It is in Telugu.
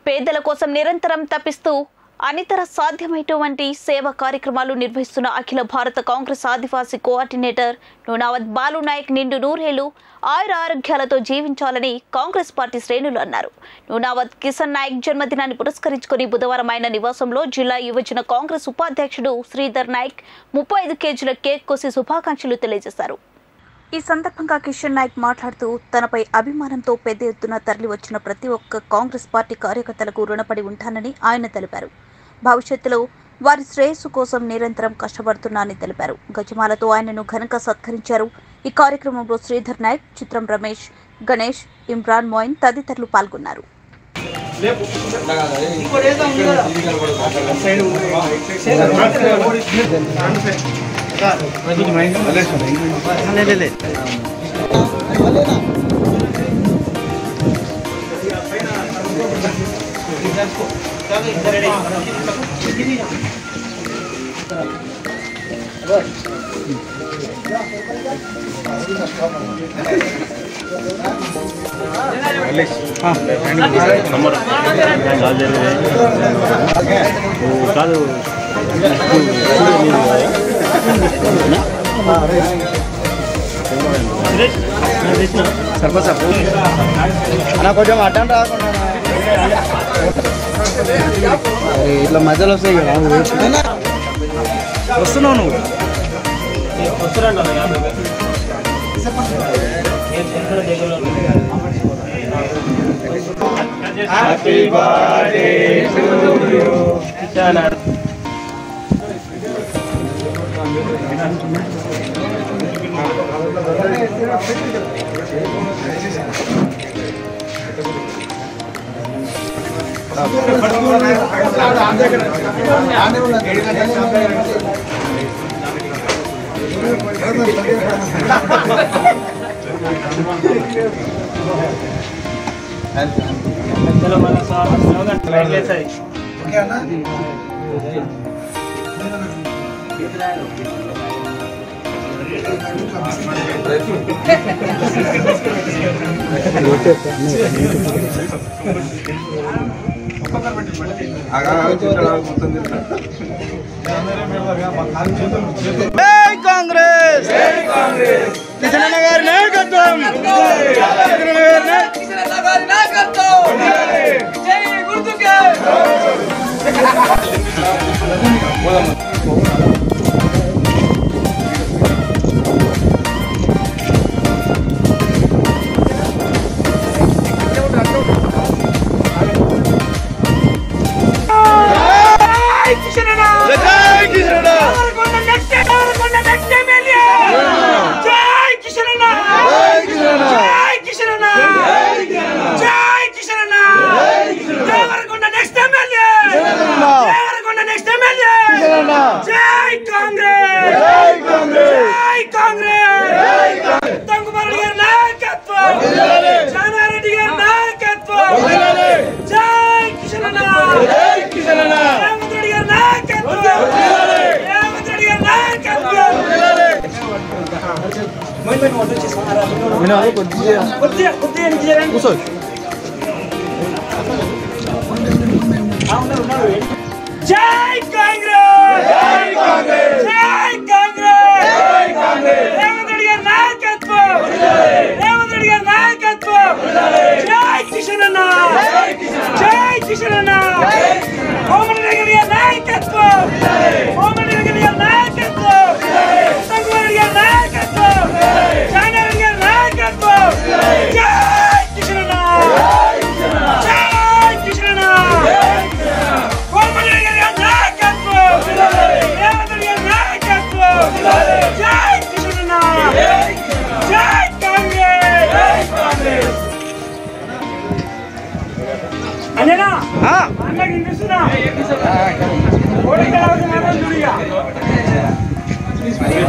పేదల కోసం నిరంతరం తప్పిస్తూ అనితర సాధ్యమైనటువంటి సేవా కార్యక్రమాలు నిర్వహిస్తున్న అఖిల భారత కాంగ్రెస్ ఆదివాసీ కోఆర్డినేటర్ నూనావత్ బాలు నాయక్ నిండు నూరేళ్లు ఆయుర ఆరోగ్యాలతో జీవించాలని కాంగ్రెస్ పార్టీ శ్రేణులు అన్నారు. నూనావత్ కిషన్ నాయక్ జన్మదినాన్ని పురస్కరించుకుని బుధవారం ఆయన నివాసంలో జిల్లా యువజన కాంగ్రెస్ ఉపాధ్యక్షుడు శ్రీధర్ నాయక్ 35 కేజీల కేక్ కోసి శుభాకాంక్షలు తెలియజేశారు. ఈ సందర్భంగా కిషన్ నాయక్ మాట్లాడుతూ తనపై అభిమానంతో పెద్ద ఎత్తున తరలి వచ్చిన ప్రతి ఒక్క కాంగ్రెస్ పార్టీ కార్యకర్తలకు రుణపడి ఉంటానని ఆయన తెలిపారు. భవిష్యత్తులో వారి శ్రేయస్సు కోసం నిరంతరం కష్టపడుతున్నానని తెలిపారు. గజమాలతో ఆయనను ఘనంగా సత్కరించారు. ఈ కార్యక్రమంలో శ్రీధర్ నాయక్, చిత్రం రమేష్, గణేష్, ఇమ్రాన్ మోయిన్ తదితరులు పాల్గొన్నారు. కొంచెం అటెండ్ రాకుండా ఇట్లా మధ్యలో వస్తాయి కదా, వస్తున్నావు నువ్వు. Happy birthday to you. జై కాంగ్రెస్, కిషన్ గారి నాయకత్వం, జై గుర్తుకే. జై కాంగ్రెస్, జై కాంగ్రెస్, జై కాంగ్రెస్, రేవంత్ రెడ్డి గారి నాయకత్వం, రేవంత్ రెడ్డి గారి నాయకత్వం, జై కిషన్ అన్న, జై కిషన్ అన్న, కోమటి రెడ్డి గారి నాయకత్వం, కోమటి రెడ్డి గారి నాయకత్వం, సంగురెడ్డి గారి నాయకత్వం, జానారెడ్డి గారి నాయకత్వం, జై కిషన్ అన్న, జై కిషన్ అన్న, కోమటి రెడ్డి గారి నాయకత్వం, రేవంత్ రెడ్డి గారి నాయకత్వం, జై కిషన్ అన్న, జై కాంగ్రెస్, జై కాంగ్రెస్. అన్ననా అన్నకి వినిపిస్తున్నా ఓడికి రావాల్సిన